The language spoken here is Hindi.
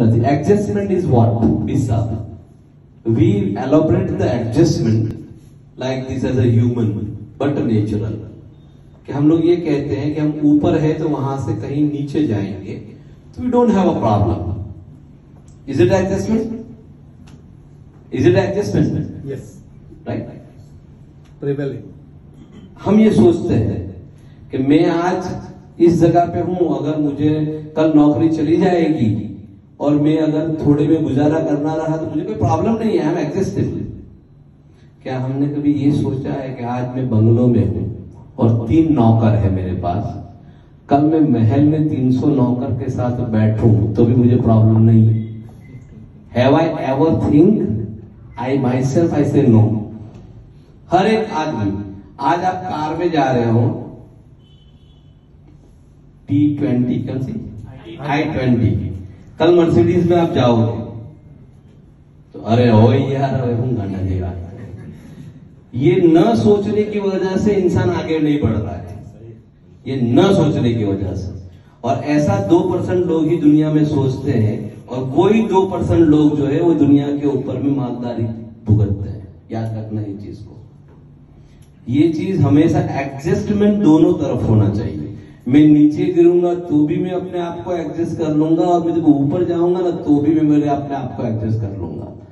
nothing. Adjustment is what? Visa. We elaborate the adjustment like this as a human, but natural. कि हम लोग ये कहते हैं कि हम ऊपर है तो वहां से कहीं नीचे जाएंगे, तो we don't have a problem. Is it adjustment? Is it adjustment? Yes. Right? Prevailing. हम ये सोचते हैं कि मैं आज इस जगह पे हूं, अगर मुझे कल नौकरी चली जाएगी और मैं अगर थोड़े में गुजारा करना रहा तो मुझे कोई प्रॉब्लम नहीं है, हम एग्जिस्टेबल। क्या हमने कभी ये सोचा है कि आज मैं बंगलों में हूं और 3 नौकर है मेरे पास, कल मैं महल में 300 नौकर के साथ बैठूं तो भी मुझे प्रॉब्लम नहीं है? Have I ever think I myself I say no. हर एक आदमी, आज आप कार में जा रहे हो, T20 कौन सी i20, कल मर्सिडीज में आप जाओगे तो अरे हो यार हूंगा ना देगा। ये न सोचने की वजह से इंसान आगे नहीं बढ़ रहा है, ये न सोचने की वजह से। और ऐसा 2% लोग ही दुनिया में सोचते हैं, और वही 2% लोग जो है वो दुनिया के ऊपर में मालदारी भुगतते हैं। याद रखना ये चीज को, ये चीज हमेशा एडजस्टमेंट दोनों तरफ होना चाहिए। मैं नीचे गिरूंगा तो भी मैं अपने आप को एडजस्ट कर लूंगा, और मैं जब ऊपर जाऊंगा ना तो भी मैं मेरे अपने आप को एडजस्ट कर लूंगा।